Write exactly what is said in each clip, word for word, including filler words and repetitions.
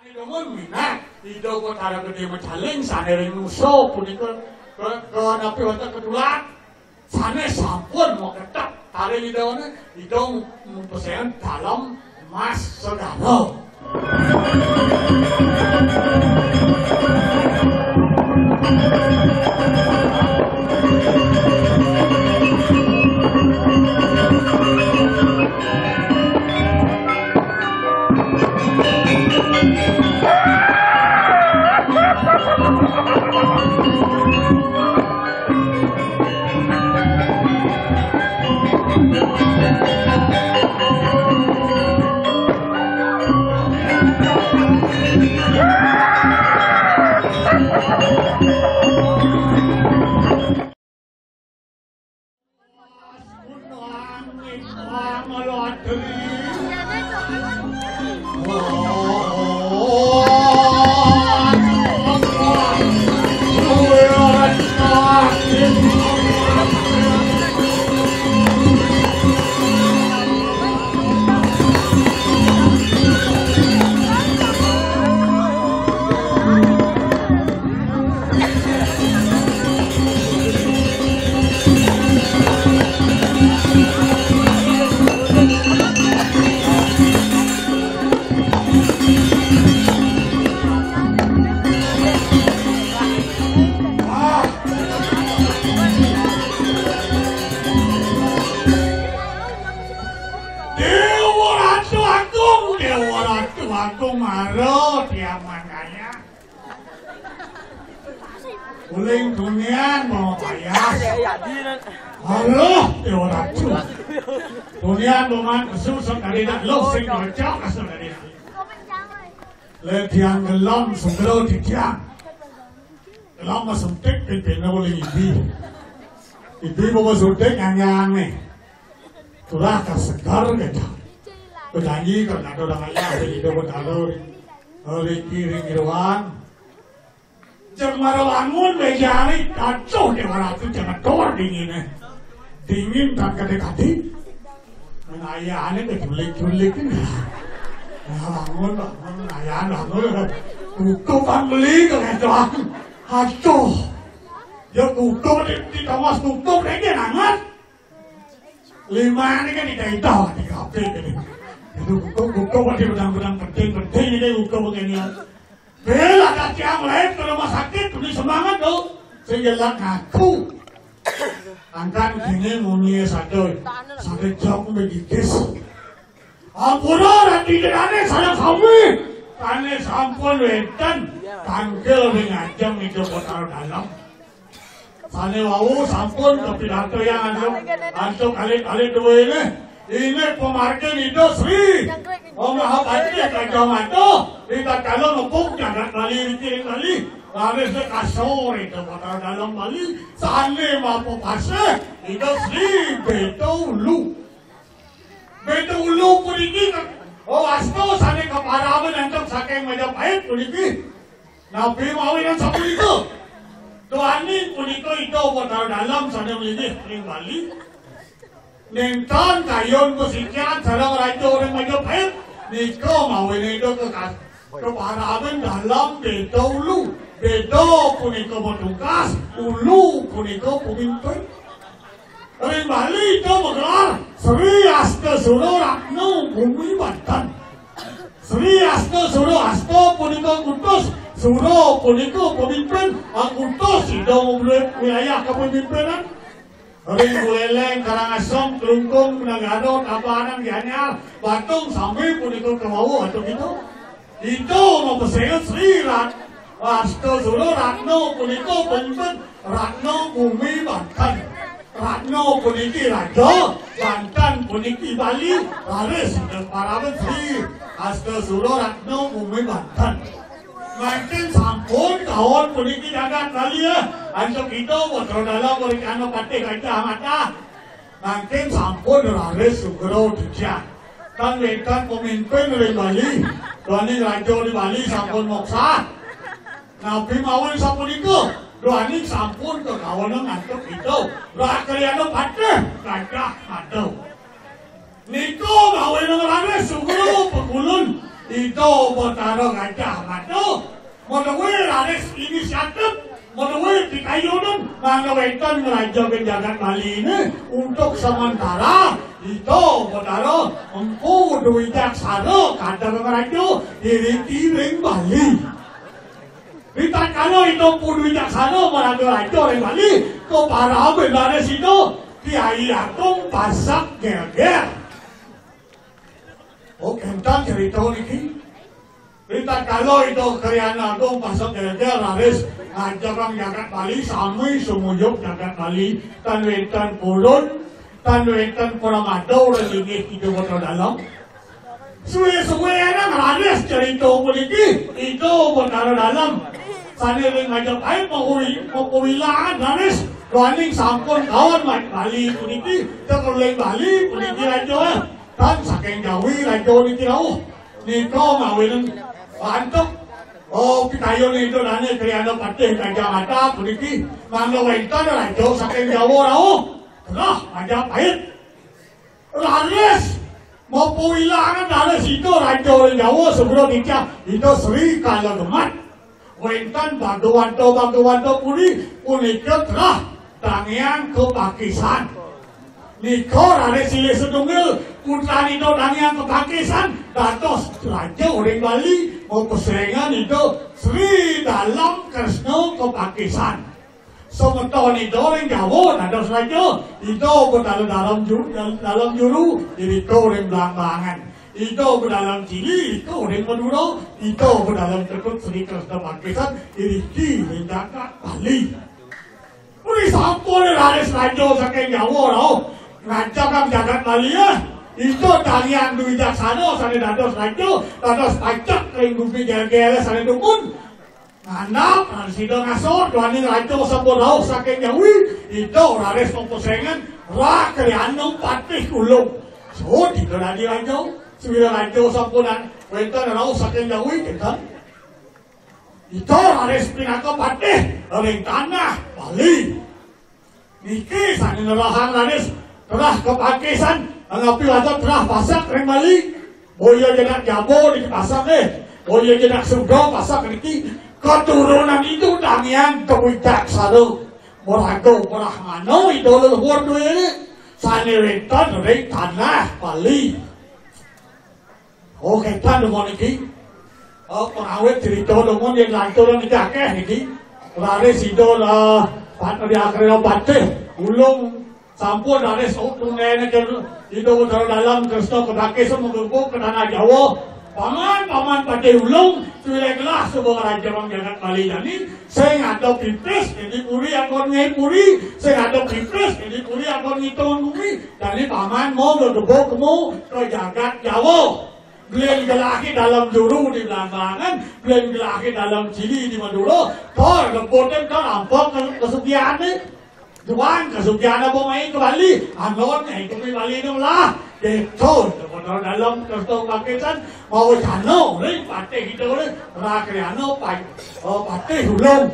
Namun minat itu kotara gede mecaling sanering musuh punika ke ke napi wonten kedulan sane sampun mau ketat taring idone idong mupesean dalam emas saudara. Uling dunian mau payah. Halo, Dewa Ratu. Dunian luman kesusuk dari nak lo sing ngocok asal dari nak. Le tiang gelam sembelo di tiang. Gelam masempit pimpin uling ibi. Ibi bawa suntik yang nih. Tulah kesegar kita. Berjanji kalau ada orang ayah dari Dewa Ratu. Oleh kiri kiruan. Jangan marah bangun bejari, kacau Dewa Ratu jangan keluar dinginnya, dingin tak kadek-kadek, ayahnya keculik-culik enggak, bangun bangun ayah bangun, tutupan beli kekecohan, kacau, ya tutup di tawas tutup lagi nangat, lima ini kan tidak itu di kafe ini, itu tutup di bedang-bedang penting-penting ini tutup begini. Bela kaki yang lain ke rumah sakit, tulis semangat tuh. Sehingga ngaku. Angkat gini munyi satu. Sakit jauh begigis. Ampura nanti jenane sayang kami. Tane sampun wetan. Tangkel mengajang itu kotar dalam. Tane wau sampun kepidato yang antum. Antum kali-kali dua ini. Ini pemargin itu Sri. Oh Mahapati kacau itu. Kita kalau ngepuk jangan kali kiri kali. Lalu sekasor itu kotor dalam Bali. Sane mampu pasir. Itu Sri Beto Ulu. Beto Ulu pun ini. Oh asto sane keparawan antum saking Majapahit pun ini. Nabi mau yang sapu itu. Tuani pun itu itu kotor dalam sane ini Sri Bali. Nengkan kayon kusikian sarang raja orang Majapahit. Niko mau ini itu ke keparawan dalam Beto Ulu. Beto pun itu bertugas, Ulu pun itu pemimpin. Dari Bali itu menggelar Sri Asta Suro Ratno Bumi Banten. Sri Asta Suro Asta pun itu kutus, Suro pun itu pemimpin. Kutus itu wilayah kepemimpinan. Ring Buleleng, Karangasem, Kelungkung, Penagado, Tabanan, Gianyar, Batung, Sambil pun itu ke bawah atau gitu. Itu mau pesehat Sri Rat, Asta Suro Ratno pun itu pemimpin Ratno Bumi Banten. Ratno pun itu Raja, Banten pun itu Bali, Laris, dan Parawan Sri, Asta Suro Ratno Bumi Banten. Makin sampun tahun puniki jagat kali ya. Untuk itu putra dalam berikan pati kaca mata. Makin sampun raris sugro dijak. Kan wetan pemimpin dari Bali. Tuani raja di Bali sampun moksa. Nabi mawon sampun itu. Tuani sampun ke kawanan ngantuk itu. Rakriano pati kaca mata. Niko mawon raris sugro pekulun. Itu potaro kaca Aduh, menewe laris inisiatif, menewe dikayunan, mengawetkan ngerajakan jagat Bali ini untuk sementara itu saudara empu wijaksana kata ngerajo diri-diri Bali. Kita kalau itu empu wijaksana ngerajo di Bali, ke para benares itu Kiai Agung pasak ger-ger. Oh, kentan cerita ini. Kita kalau itu Kiai Agung pasak ger-ger laris ngajarang jagat Bali samui sumuyuk jagat Bali tan wetan purun tan wetan Puramado dan lingih itu betul dalam suwe-suwe ada laris cerita politi itu betul dalam sana ring ngajak air mengkuwilaan laris running sampun kawan Bali politi terkuling Bali politi raja kan saking jawi raja politi rauh niko ngawin antuk. Oh, pitayon itu nanya kriana patih kajang mata politi mangga wentan raja saking jawa rauh lah aja pahit laris mau puilangan laris itu raja jawa sebelum nikah itu Sri Kalagemat wentan bagewanto bagewanto puni punika telah tangian ke Pakistan nikah laris silih sedungil putra itu tangian ke Pakistan datos raja orang Bali mau keserengan itu Sri Dalam Kresno ke Pakistan sementara itu orang Jawa dados raja itu berdalam dalam juru dalam juru itu orang Belambangan itu berdalam Cili itu orang Madura itu berdalam Ketut Sri Kresno Pakistan ini di Jagat Bali ini sampun laris raja saking Jawa tau ngajakam Jagat Bali ya itu talian wijaksana sana dados raja dados pacak ring bumi gel-gel sana dukun anak sida ngasor duani raja sampun rauh saking jawi itu laris pempesengan ra kriano patih kulung so dikeladi raja suwira raja sampunan wenten rauh saking jawi kinten itu laris pinaka patih ring tanah Bali niki sana nelahan laris telah ke Pakistan ngapi wadah telah pasak ring Bali boya jenak jabo di pasak eh boya jenak surga pasak niki keturunan itu tangian kewijaksana morago morahmano itu leluhur duwe sane wetan ring tanah Bali oh ketan demon niki oh pengawet cerita demon yang lanturan niki akeh niki laris idol pat di akhirnya patih ulung sampun laris tunene ke itu dalam Kresno ke Pakistan menggubuk ke tanah Jawa paman-paman pada ulung sudah gelas sebuah raja bang jagat Bali ini saya ngadap pipis jadi puri akon ngai puri saya ngadap pipis jadi puri akon ngitung bumi jadi paman mau bergebuk kamu ke jagat Jawa beliau gelaki dalam juru di Belambangan beliau gelaki dalam Cili di Madura kau repoten kau nampak kesugihan ni juang kesugihan apa main ke Bali anon yang ke Bali ni lah betul betul dalam Kresno Pakistan mau jano ni patih itu ni rakriano pai oh patih ulung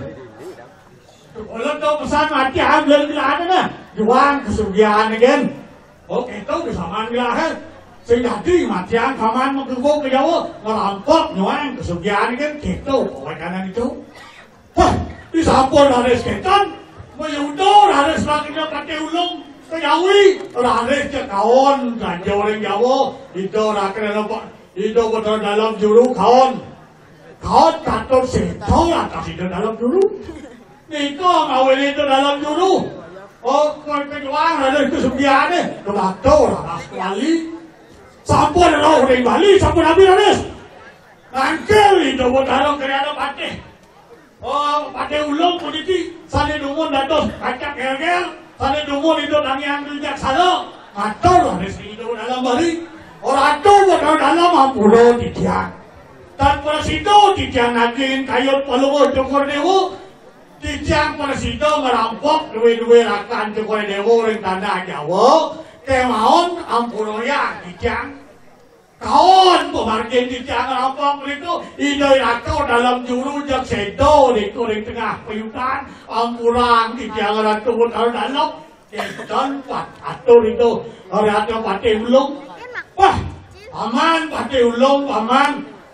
ulung tu pesan mati ambil bilah ada na juang kesugihan again oh itu kesamaan bilah sehingga di matian paman menggubuk ke Jawa ngerampok juang kesugihan again gitu oleh karena itu wah disampun laris ketan Mayudo laris rakyatnya pakai ulung ke Jawi laris ke kawan raja orang Jawa itu rakyatnya itu betul dalam juru kawan kawan kator setau atas itu dalam juru itu ngawin itu dalam juru oh kejuang laris kesugiannya kebato laras Bali sampun roh dari Bali sampun habis laris nangkel itu betul dalam kerana patih oh, pakai ulung politi, sana dungun dados kacak gel-gel, sana dungun itu tangian wijaksana, ngatur lah resi itu dalam Bali, orang itu betul dalam ampuro titian, dan pada situ titian nagin kayut palungo cukur dewa, titian pada situ merampok dua-dua rakan cukur dewa orang tanah Jawa, kemauan ampuro ya titian. Kawan pemargin di jangan apa itu idoi rakau dalam juru jak sedo di kuring tengah peyutan ampurang di jangan turun dalam keton pat atur itu hari ada pati ulung wah paman pati ulung paman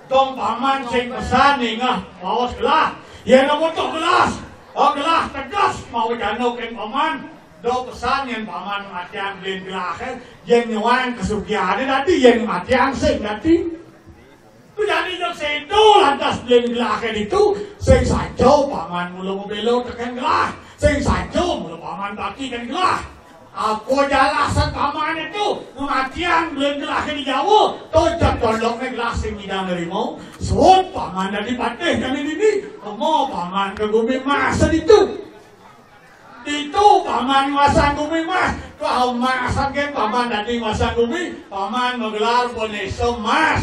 dong paman sing pesan nih ngah bawas gelas yang nomor tuh gelas oh gelas tegas mau janokin paman do pesan yang paman matiang beliin gelas yang nyawang kesugiannya nanti yang matiang sing nanti tu jadi jok sedo lantas beliin gelas itu sing sajo paman mulu mobil tekan gelas sing sajo mulu paman bagikan gelas aku jelasan paman itu kematian belum gelasnya di Jawa tojak tolongnya gelas yang tidak nerimo suut paman dari patih kali ini kamu paman ke Gumi Mas itu itu paman masang Gumi Mas kau masang kan paman dari masang Gumi paman menggelar boneso Mas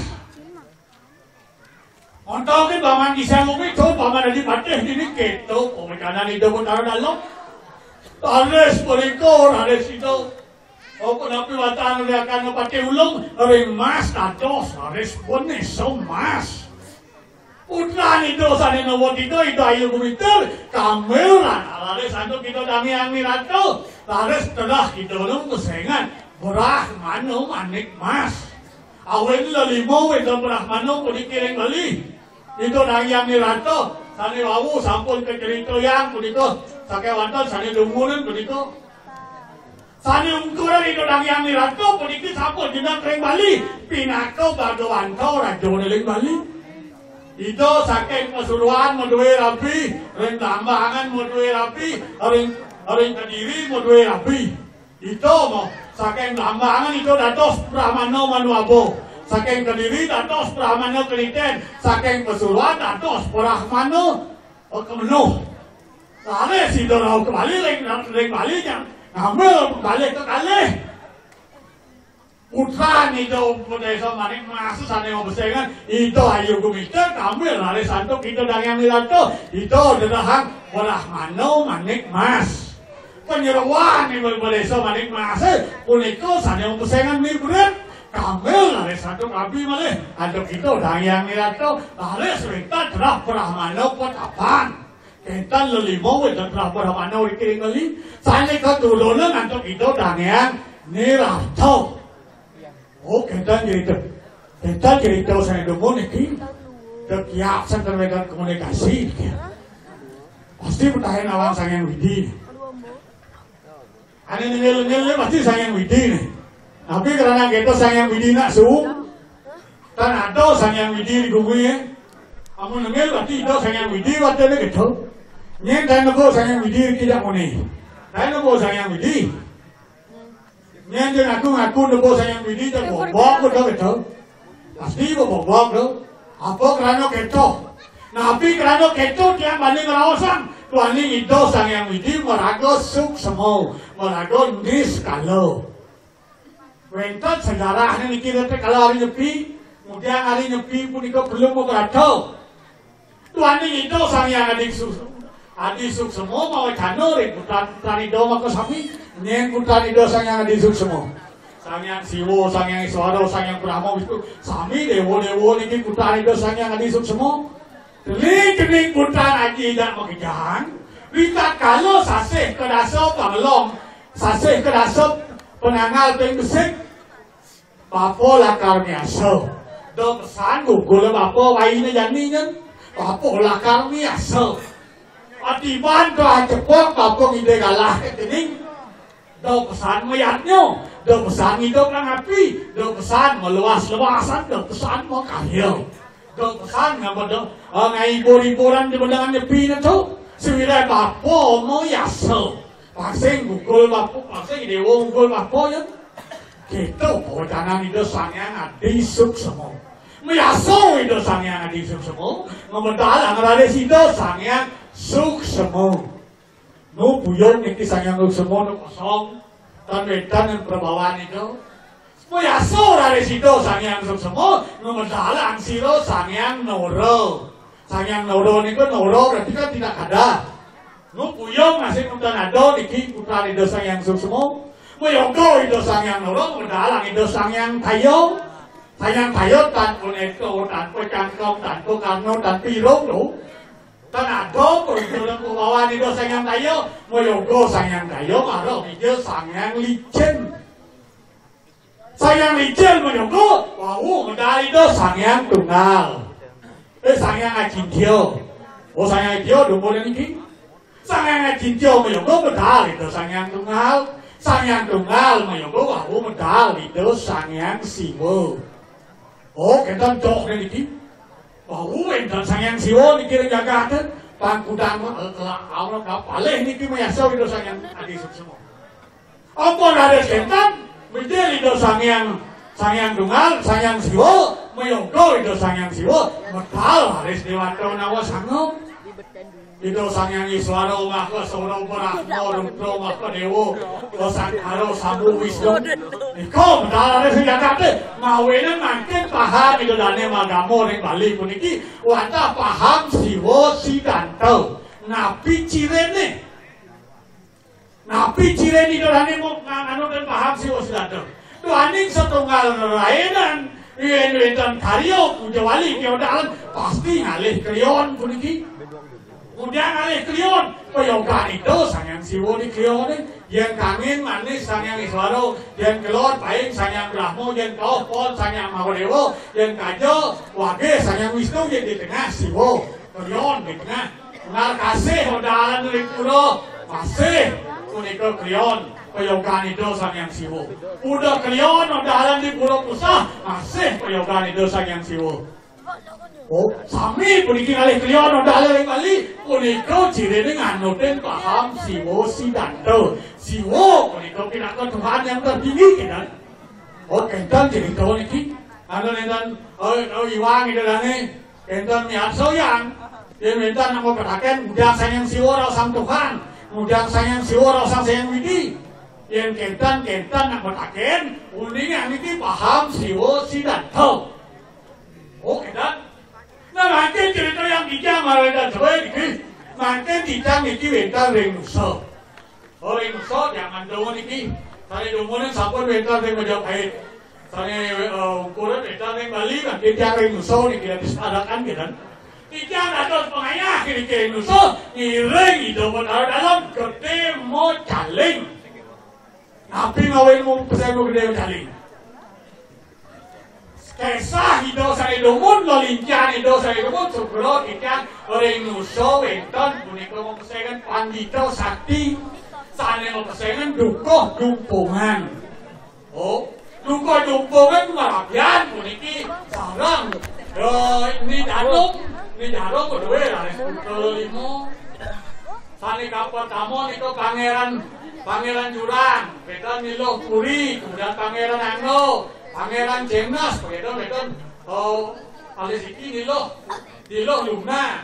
untuk kan paman kisah Gumi itu paman dari patih ini gitu pemekanan itu pun taruh dalam Ares perikor, ares itu. Oh, kenapa watan dia akan pakai ulung? Ring mas, tatos, ares boneso mas. Putra itu sana nomor itu itu ayu kumiter, kameran. Ares anu kita dami ang mirato. Ares telah kita nung kesengan. Berah mano manik mas. Awen lalimo itu berah mano pudi kiring bali. Itu dami ang mirato. Sana wawu sampun ke cerita yang pudiko. Sakai wanton sani lumunan begitu. Sani ungkuran itu dang yang nirato begitu sampun dina kering Bali. Pinako bago wanto rajo neling Bali. Itu saking Pasuruan modue rapi, ring Tambangan modue rapi, ring ring Kediri modue rapi. Itu mo saking Tambangan itu dados Brahmano Manuabo. Saking Kediri dados Brahmano Keliten, saking Pasuruan dados Brahmano Kemenuh. Kali si dorau kembali lagi lagi balinya ngambil balik ke kali putra itu desa manik masuk sana yang bersengan itu ayu kumiter ngambil lari santuk itu dari yang milato itu adalah belah mano manik mas penyeruan ini berdesa manik mas puniko sana yang bersengan mirburan ngambil lari santuk api malih antuk itu dari yang milato lari sebentar terah belah mano potapan Kentan lelimo dan berapa mana orang kirim kali. Saya kau dulu nanti itu dangan nirato. Oh kentan jadi tu, kentan jadi tu saya dulu ni. Terkiak sangat mereka komunikasi. Pasti bertahan awang sayang widi. Ane nil nil pasti sayang widi ni. Tapi kerana kita sayang widi nak suung, kan ada sayang widi di gumi. Amun nil pasti itu sayang widi waktu ni gitu. Nyen tayo po sayang widi tidak muni. Tayo po sayang widi. Nyen din aku ngaku na po sayang widi tak bobok ko daw ito. Pasti po bobok daw. Apo krano keto. Napi krano keto dia maling rawasan. Tuani ito sayang widi marago suk semau. Marago nis kalau. Wentot sejarah ni kita kalau hari nyepi. Kemudian hari nyepi pun iko belum mau kerato. Tuani ito sayang adik susu. Adi suk semua mau channel ring putan tani do mako sami nyen putan do sangyang adi suk semua sangyang siwo sangyang iswaro sangyang brahma itu sami dewo dewo niki putan do sangyang adi suk semua keling keling putan aji tidak mengejahan kita kalau sasih kedaso panglong sasih kedaso penangal peng besik papo lakar miaso do pesan gugul papo waine janinya papo lakar miaso Atiban tu cepok kapong ide galah kening. Do pesan mayatnya, do pesan hidup nang api, do pesan meluas-luasan, do pesan mau kahil. Do pesan ngabodo ngai ibur-iburan di bendangan nyepi na tu. Siwirai bapo mau yaso. Pasing gugul bapo, pasing dewo gugul bapo ya. Gitu podanan itu sangyang adi suk semua. Mayaso itu sangyang adi suk semua. Ngabodal ang raris itu sangyang suk semua, no buyong iki sangyang suk semua no kosong, tan wetan yang perbawaan itu, semua so dari situ sangyang suk semua, no mendalang siro sangyang noro, sangyang noro niku noro berarti kan tidak ada, no buyong masih kutan ado iki putra itu sangyang suk semua, buyongko itu sangyang noro mendalang itu sangyang tayo, sangyang tayo tan kuneto tan kocangkong tan kokano tan pirong no. Tanado perjuangan pembawa itu sangyang tayo, moyogo sangyang tayo, maro itu sangyang licin. Sangyang licin moyogo, wau medali itu sangyang tunggal. Eh sangyang cincio. Oh sangyang cincio dumun niki. Sangyang cincio mayonggo medal itu sangyang tunggal. Sangyang tunggal mayonggo wau medal itu sangyang siwo. Oh kentan jok niki. Wau entan sangyang siwo niki jagaten pangkudang Allah kapaleh niki mayasa itu sangyang adi semua. Apa ada kentan menjadi itu sangyang sangyang tunggal, sangyang siwo, mayonggo itu sangyang siwo, medal haris dewato nawa sanggup. Itu sangyang iswara umaka saura uparahma rupro umaka dewo, osakaro sabu wisnu. Iko medal haris jakate, mawene mangkin paham itu dane magamo ring Bali puniki, wata paham siwo sidanto, napi cirene. Napi cirene itu dane mau anu dan paham siwo sidanto. Tuaning setunggal layanan yen-yen karyo kujawali keodalan pasti ngalih kriyon puniki. Kemudian ngalih kriyon payoga itu sangyang siwo di kriyon yang kangen manis sangyang iswaro yang kelor paing sangyang brahmo yang kaopon sangyang mahadewo yang kajo wage sangyang wisnu yang di tengah siwo kriyon di tengah. Ngal kasih odalan dari puro masih puniko kriyon. Payogan itu sangyang siwo. Udah kriyon odalan di Pura Pusah masih payogan itu sangyang siwo. Oh, sami puniki kalih kriyon odalan di Bali puniko cirene nganutin paham siwo sidanto. Siwo puniko pinaka Tuhan yang tertinggi kan. Oh, kentan cerita niki. Anu nentan oh oh iwang itu dane kentan niat soyang. Dia minta nama peraken udang sangyang siwo ra sang Tuhan. Udang sangyang siwo ra sang sayang widi. Yang kentan-kentan nak bertaken, uniknya ini paham siwo sidanto. Oh kentan. Nah makin cerita yang dijang malah dan sebaik ini, makin dijang ini wentar ring nuso. Oh ring nuso jangan doa niki. Saya dumunin sapun wentar ring Majapahit. Saya ukuran wentar ring Bali kan dijang ring nuso niki dan disadakan kan. Dijang atas pengayah kiri ring nuso, ngiring itu benar dalam gede mo caling. Napi ngawin mo pasay mo gede jaling. Kesah hidup saya dumun lolincan hidup saya dumun sukro ikan orang nuso wenton puniko mo pasayan pandito sakti sana mo pasayan duko dumpungan. Oh, duko dumpungan marabian puniki sarang. Ini danung, ini danung berdua lah. Kalau limo, sana kapal tamu niko pangeran. Pangeran Jurang, beton Nilo Puri, kemudian Pangeran Anglo, Pangeran Jengnas, beton beton oh Alisiki Nilo, Nilo Luna.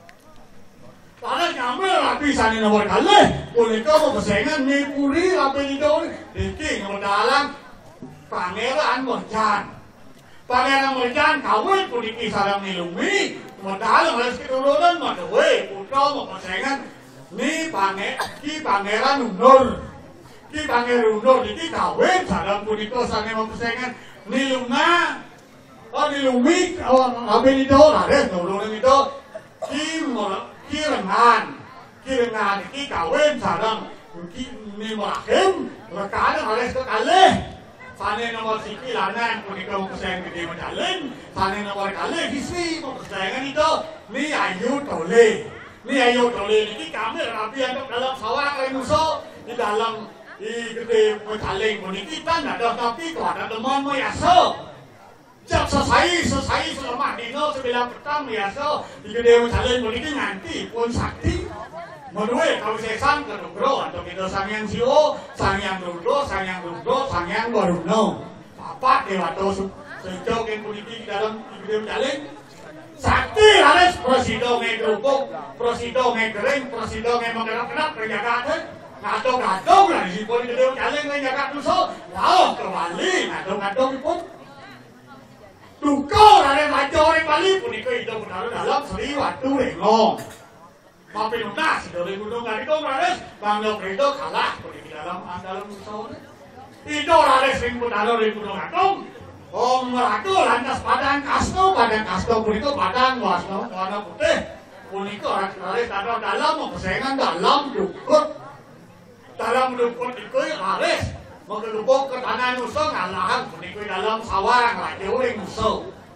Padahal ngambil rapi sana nomor kali, punika mau kesengan ni Puri rapi Nilo, diki nomor dalam Pangeran Merjan. Pangeran Merjan kawin puniki sarang nilumi, nomor dalam harus keturunan madewe, putra mau kesengan. Ni pange, ki pangeran Nur, ki pangeran Nur ini kawin sarang puniko sange mempesengan nilunga, oh nilumi, oh apa itu, ada nurun itu, ki ki rengan, ki rengan ki kawin sarang ki ni merakim, rekan harus kekalih, sana nomor siki lanan puniko mempesengan gede menjalin, sana nomor kali hisi mempesengan itu, ni ayu tole. Ini ayo tole ini kami rapi untuk dalam sawah renuso di dalam di gede mencaling puniki kita ada tapi kau ada teman meyaso. Jam selesai selesai selama dino sebelah petang meyaso di gede mencaling puniki nganti pun sakti. Menue kau sesan ke Rudro atau kita sangyang siwo, sangyang Rudro, sangyang Rudro, sangyang Waruno. Papat dewato sejauh yang puniki di dalam di gede mencaling. Sakti harus prosido ngegerupuk, prosido ngegering, prosido ngemengerap-kerap renjagaan. Ngadong-ngadong lah disipun gede jaling renjagaan nuso. Lauh ke Bali, ngadong-ngadong pun. Duko dari majori Bali pun itu hidup benar dalam Sri Watu Renglong. Mampir lunas, itu dari gunung Gadikong harus Bang Lokredo kalah pun di dalam dalam nuso. Itu harus ring pun dari gunung Gadikong. Om Ratu lantas padang kasto, padang kasto puniko padang wasno warna putih. Puniko raris taruh dalam, kesengan dalam dukut. Dalam dukut itu haris mengelubuk ke tanah nuso ngalahan puniko dalam sawah lagi uring nuso.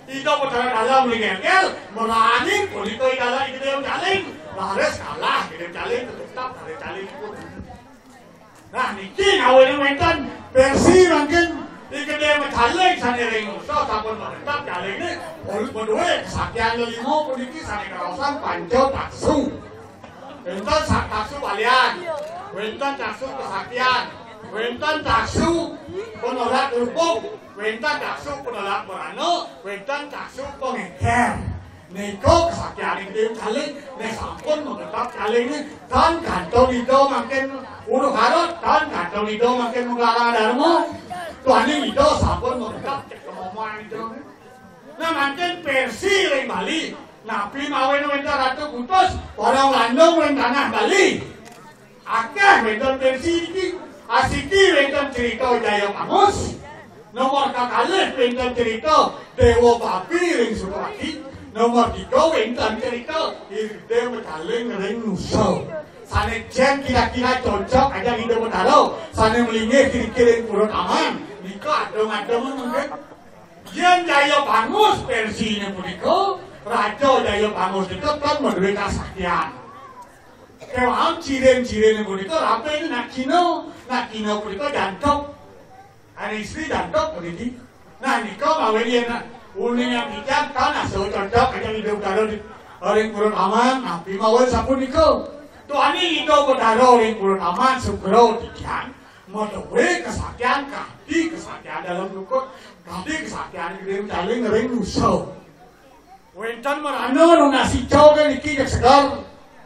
Ito putara dalam lingel, merangin punika idala ikidem jaling, lares kalah ikidem jaling tetap dari jaling pun. Nah niki ngawin wenten versi mungkin ikidem jaling sanering so sampun tetap jaling ini berdua kesaktian lelimo puniki saneng kawasan panco taksu. Wenten sak taksu balian, wenten taksu kesaktian, wenten taksu penolak rupuk. Wentan taksu penolak merano, wentan taksu pengengker. Niko kesaktian ini jaling, ne sampun mengetap jaling ini. Dan kantong itu makin uruk harut, dan kantong itu makin menglarang dharma. Tuhan itu sampun mengetap cek kemomoan itu. Nah makin versi ring Bali. Nabi mawin wentan ratu kutus, orang landung wentanah Bali. Akeh wentan versi ini, asiki wentan cerita Jaya Pangus. Nomor kakalih wenten cerita Dewa Babi ring Sukarati. Nomor tiga wenten cerita Dewa Caling ring Nusa. Sane jen kira-kira cocok aja di Dewa Taro. Sane melingih kiri-kiri purun aman. Nika adong-adong mungkin. Yen Jaya Pangus versinya punika Raja Jaya Pangus itu kan menduwe kasaktian. Kewan ciren-ciren punika rape ini nak kino, nak kino punika jantok. Ada istri dan dok begitu. Nah ini kau mau ini nak uning yang bijak tanah so cocok aja hidup daro di orang kurun aman. Nabi mau sapun niko. Tuhan ini itu bedaro orang kurun aman sugro dijang. Mau dewe kesaktian kadi kesaktian dalam rukun kadi kesaktian gede jaling ring nuso. Wentan merano nasi cow kan iki jak segar.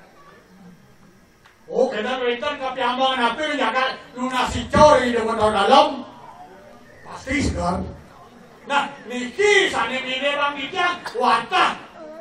Oh kena wentan kapiambang nabi jaga nasi cow di depan dalam. Pasti segar. Nah, niki sane mine bang bijak watah.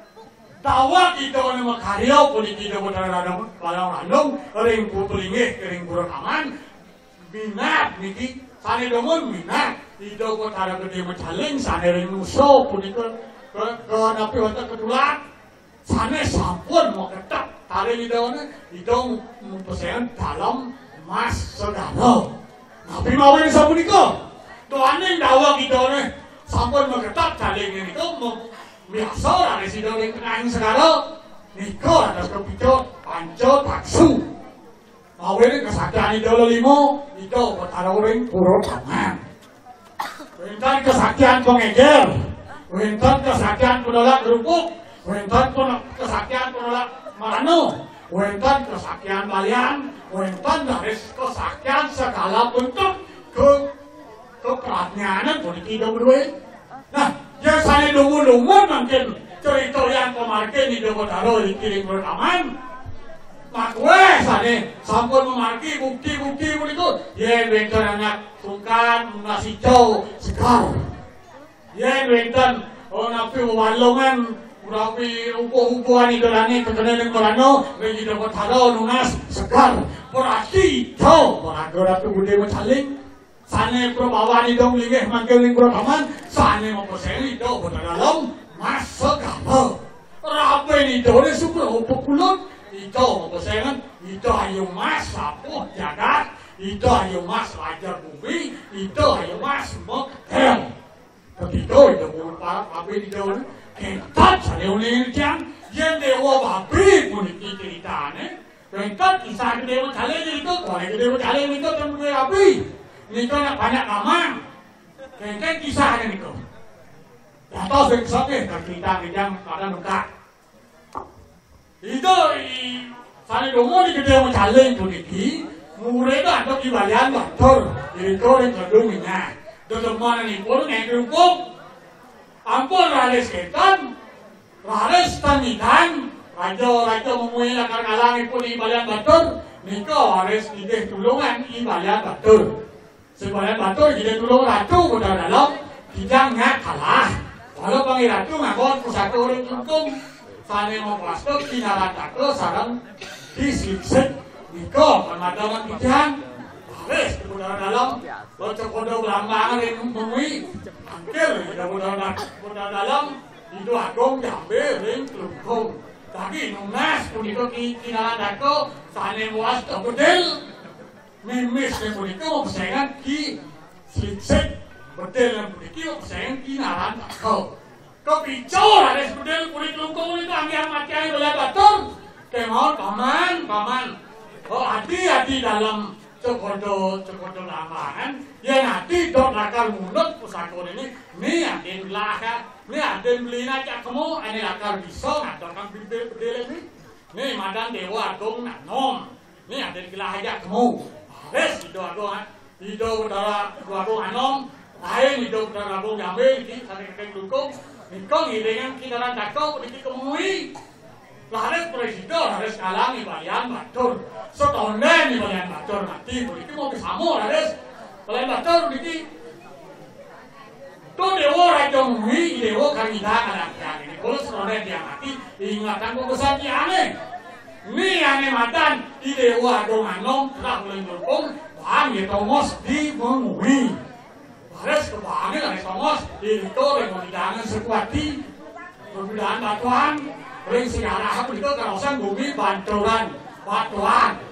Dawa kita nama karya politik kita berada pada random, ring putulingih, ring burung aman, minat niki sane domun minat. Kita berada gede mencaling, sane ring nuso politik ke ke napi watah ketulat. Sane sampun mau ketak tarik di daunnya, itu mempersaingan dalam emas segala. Nabi mau ini sampun niko. Tuhan yang dawa kita ni sampun mengetap jaling ni tu biasa lah di sini orang kenang sekarang niko atas kepicut panco taksu mau ini kesaktian itu limo itu betara orang purun aman wentan kesaktian pengejar wentan kesaktian penolak kerupuk wentan kesaktian penolak marano wentan kesaktian balian wentan dari kesaktian segala bentuk ke keprajnanan politik itu berdua. Nah, yang saya lumur-lumur mungkin cerita yang pemarkin di Dewa Taro di kiring beraman. Makwe saya sampun memarki bukti-bukti itu. Yen wenten anak sungkan nasi cow sekar. Yen wenten oh napi walongan urapi upo-upoan itu lani kekenaan korano di Dewa Taro nunas sekar. Berarti itu beragora tu bude mencaling. Sane probawan itu melingih manggil ning aman, sane mempersaing itu dalam masa gama. Rape itu ni super populer itu mempersaing itu ayo mas sapuh jagat, itu ayo mas raja bumi, itu ayo mas mokel. Ketika itu para babi itu kentat sane uning jang, yang dewa babi pun ceritane. Kentat kisah dewa kalian itu, kalau dewa kalian itu tentang babi. Niko nak banyak nama, kengkeng kisahnya niko. Jatuh seksoknya cerita yang pada nungkak. Itu saya dulu di gede mencaling tu niki, mulai tu ada di balian batur, jadi kau yang kedungnya. Tutup mana ni pun yang kerupuk, ampun ralis ketan, ralis tanitan, raja-raja memuai akan alangi pun di balian batur, niko ralis ide tulungan di balian batur. Sebagai batur kita tulung ratu pada dalam kita nggak kalah. Kalau panggil ratu ngakon satu orang hukum, sane mau plastik kinaran takut sarang disiksa. Niko pemadaman kijang, habis pada dalam bocor kodo belambangan yang memui, angker kita pada dalam itu agung jambe ring kelungkung. Tapi nunas pun itu kinaran takut, sane muas terkudel. Memes yang begitu mempersaingan ki sliksek betul yang begitu mempersaingan ki naran takau. kepicu ada sebenarnya kulit lungkung itu angin mati oleh batur kemau paman paman oh hati-hati dalam cekodo cekodo lapangan ya nanti dok lakar mulut pusako ini nih aden belakang nih aden beli aja kamu ini lakar bisa ngatur kang bibir bedel ini nih madan dewa agung nanom nih aden gelah aja kamu res hidup agung hidup udara agung anom lain hidup udara agung jambil ini sampai kakek lungkung Nikong hidangan kita orang takau ini kemui. Laris presiden harus kalangi balian batur. Setondan nih balian batur mati. Ini mau bersama laris. Balian batur ini. Tuh dewa raja mui dewa kandidat anak yang ini. Kalau setondan dia mati ingatan kok besar dia aneh. Ini aneh matan di dewa dong anom telah mulai berkong. Bang ya Thomas di mengui. Harus kebangan harus Thomas itu dengan hidangan sekuati perbedaan batuan ring sejarah aku itu kawasan bumi banturan batuan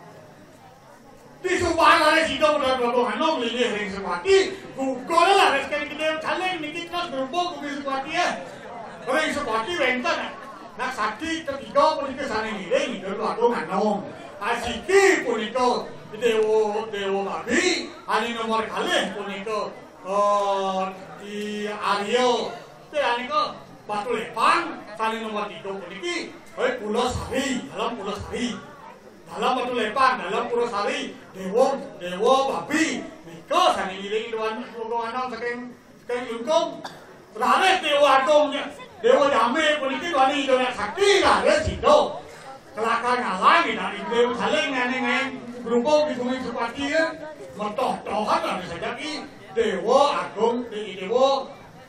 di subang harus itu benar-benar nong lili ring sekuati Google lah harus kali kita kalian mikir kan berubah bumi sekuati ya ring sekuati rentan nak sakti ketiga pun itu sana ngiring itu aku nganong asiki pun itu dewa dewa babi ani nomor kali pun itu oh di Aryo itu ani ko batu lepang kali nomor tiga pun ini eh Pulau Sari dalam Pulau Sari dalam batu lepang dalam Pulau Sari dewa dewa babi niko sana ngiring doan doan anong saking saking lungkung terakhir dewa agungnya dewa jambe pun ini doan ini doan sakti lah dia situ kelakar ngalang dari dewa saling nganeng berubah di bumi seperti ya mentoh-tohan lah saja ki dewa agung di dewa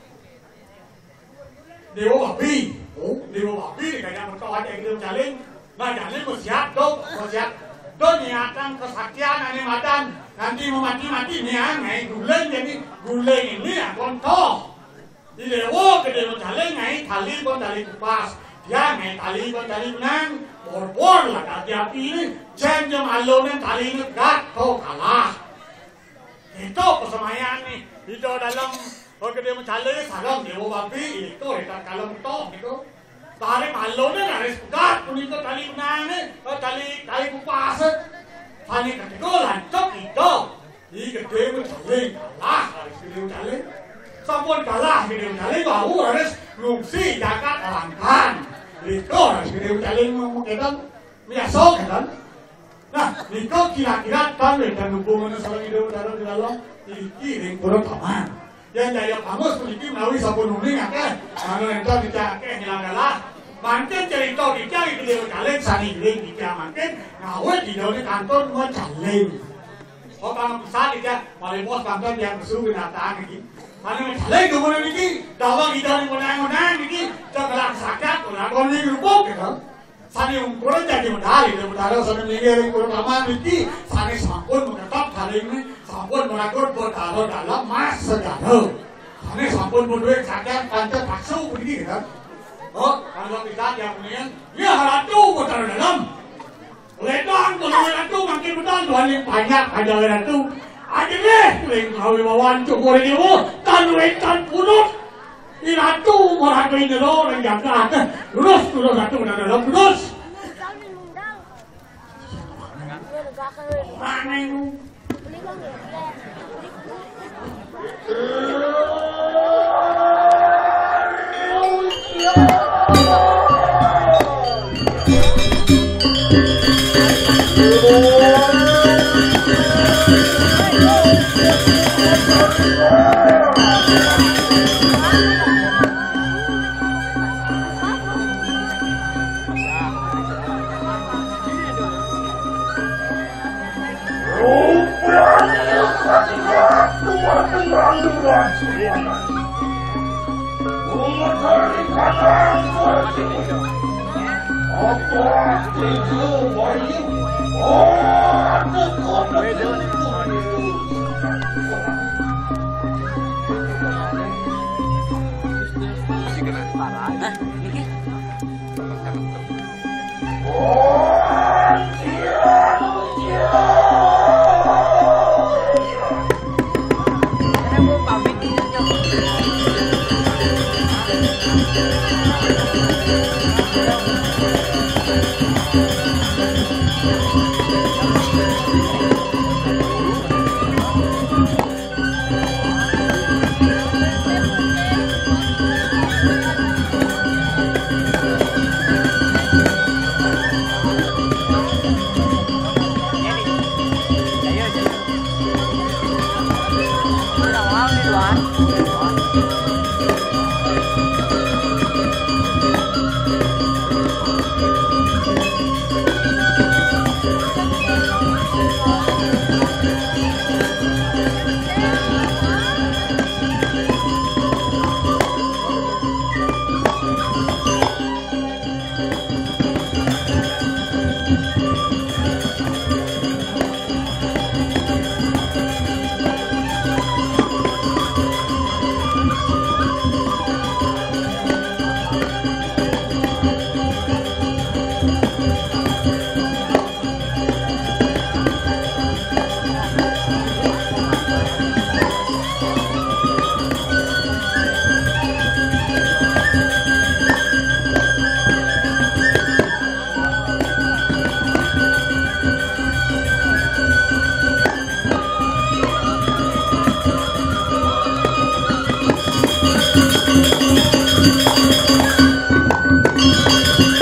dewa babi oh dewa babi kayak mentoh aja gitu jaling nah jaling bersiap dong bersiap dong niatan kesaktian ane madan nanti mau mati-mati nih ngai guleng jadi guleng ini ya kontoh di dewa ke dewa jaling ngai tali pun tali kupas ya ngai tali pun tali benang bor-bor lah kaki api ini jam-jam alunnya tali ini gak tau kalah itu persemayan nih itu dalam kalau dia mencari salam dewa babi itu dekat kalem toh gitu tarik alunnya harus gak pun itu tali benang tali tali kupas tali ketiga lancok itu ini gede mencari kalah harus gede mencari sampun kalah gede mencari bahu harus ngungsi jaga kalangkan Niko harus gede mencari ngomong kita biasa kan nah Niko kira-kira kan dan hubungannya sama hidup dalam di dalam iki ring kurang taman yang jaya kamus memiliki melalui sabun uning kan kalau itu dicake hilang galah makin cerita dicake gede mencari sani gede dicake makin ngawet di dalam kantor mencari oh kalau bisa dicake malah bos kantor yang bersuruh binatang gitu Mana mencari kemudian ini, dalam hidup yang menang-menang ini, setelah sakit, melakukan ini gerupuk gitu. Sani ukuran jadi medali, medali sana mengiring ukuran lama ini, sani sampun mengetap kali ini, sampun melakukan bertaruh dalam mas sejarah. Sani sampun berduit sakit, pancat paksu begini gitu. Oh, kalau kita yang punya, ya ratu bertaruh dalam. Ledang, kalau ratu makin betul, paling banyak ada ratu. Akhirnya, ring kawi bawan cukup ini wo, tan wetan punut, iratu orang ini lo orang jaga, terus terus satu benar benar terus. Mana itu?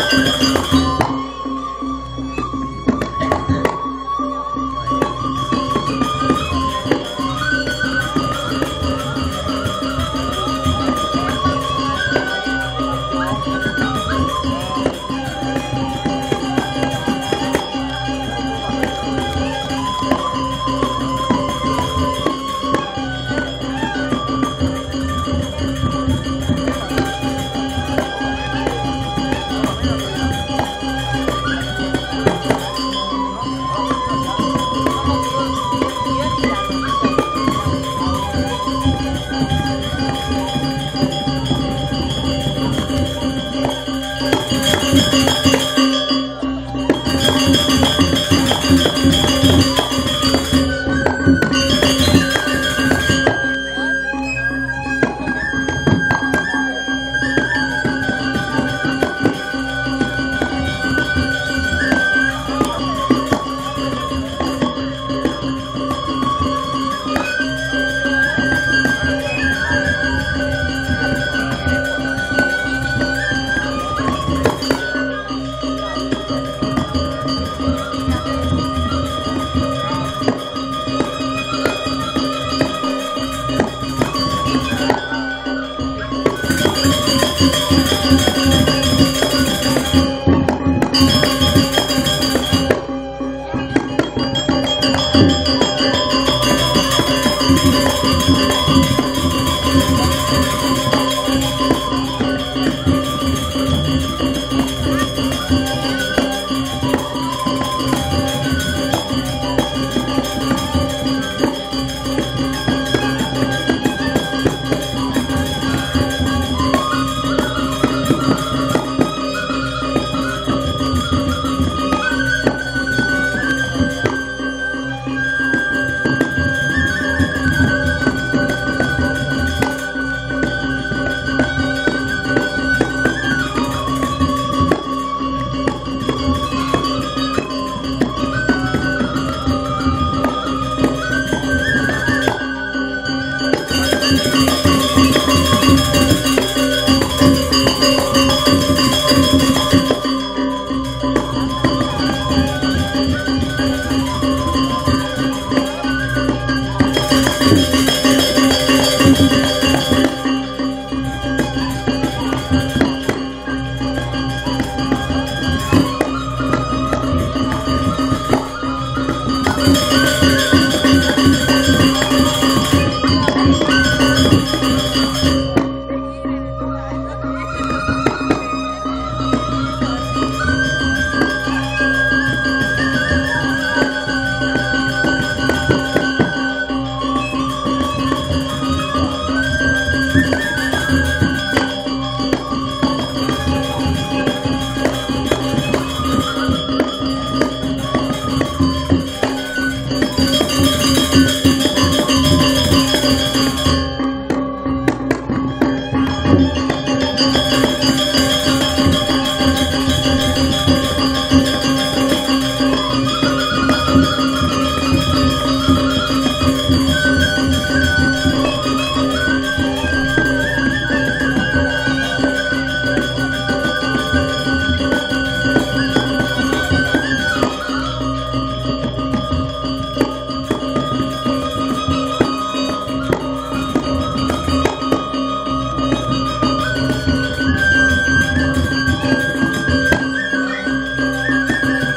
เ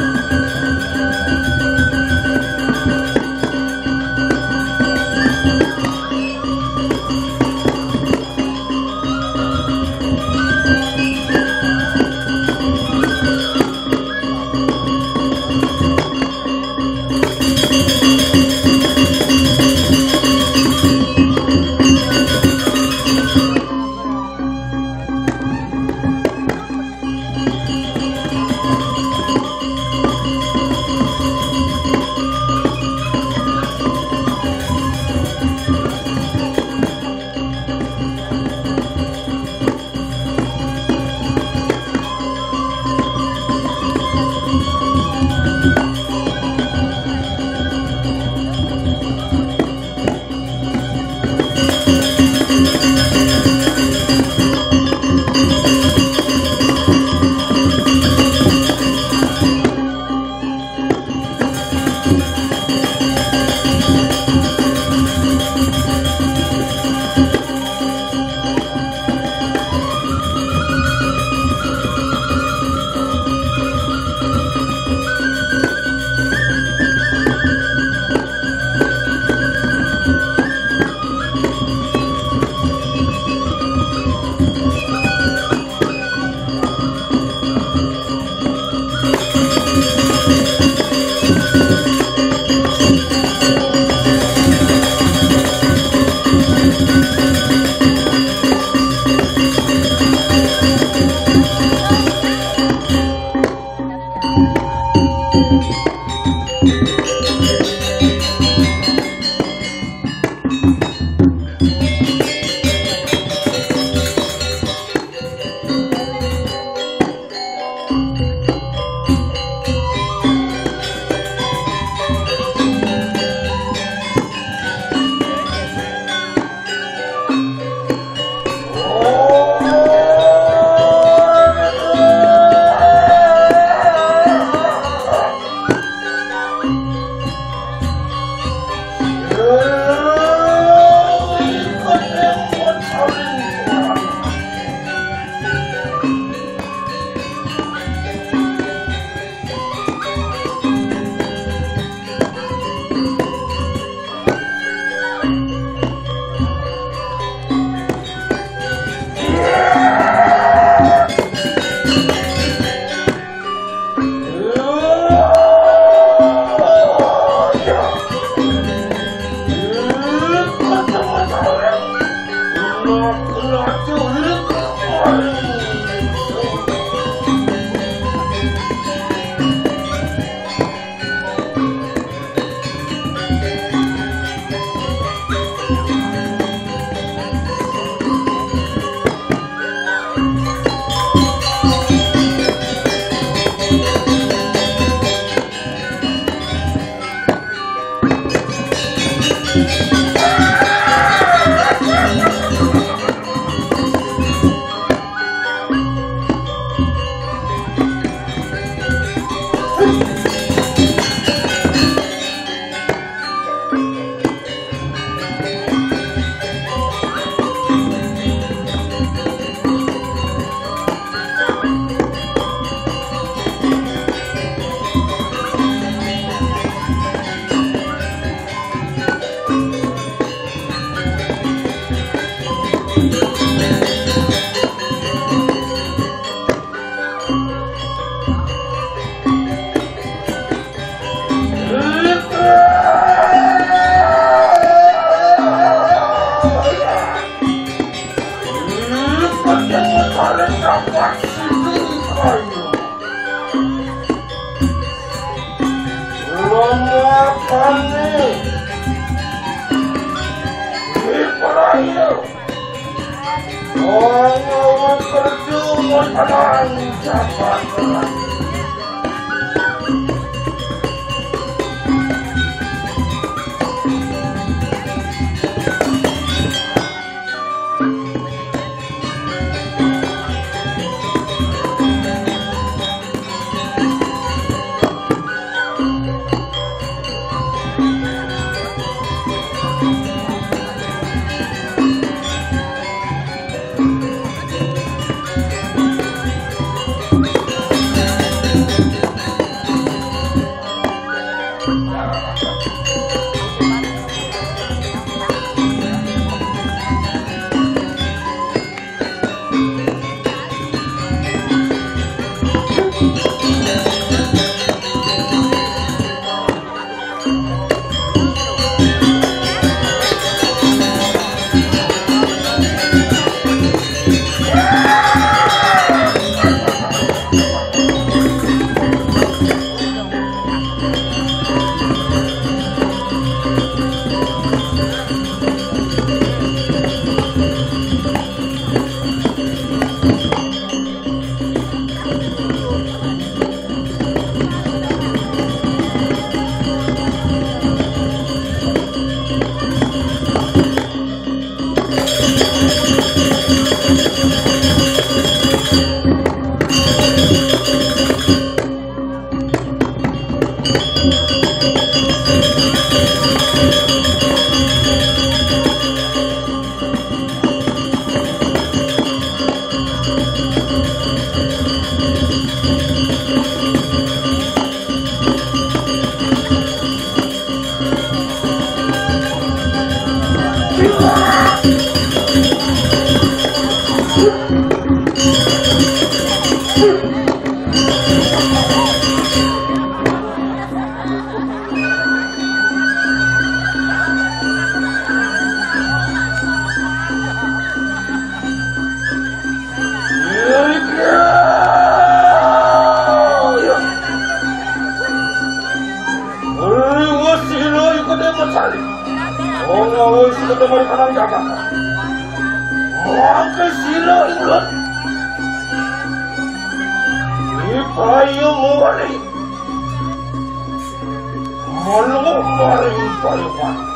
Malu maling paling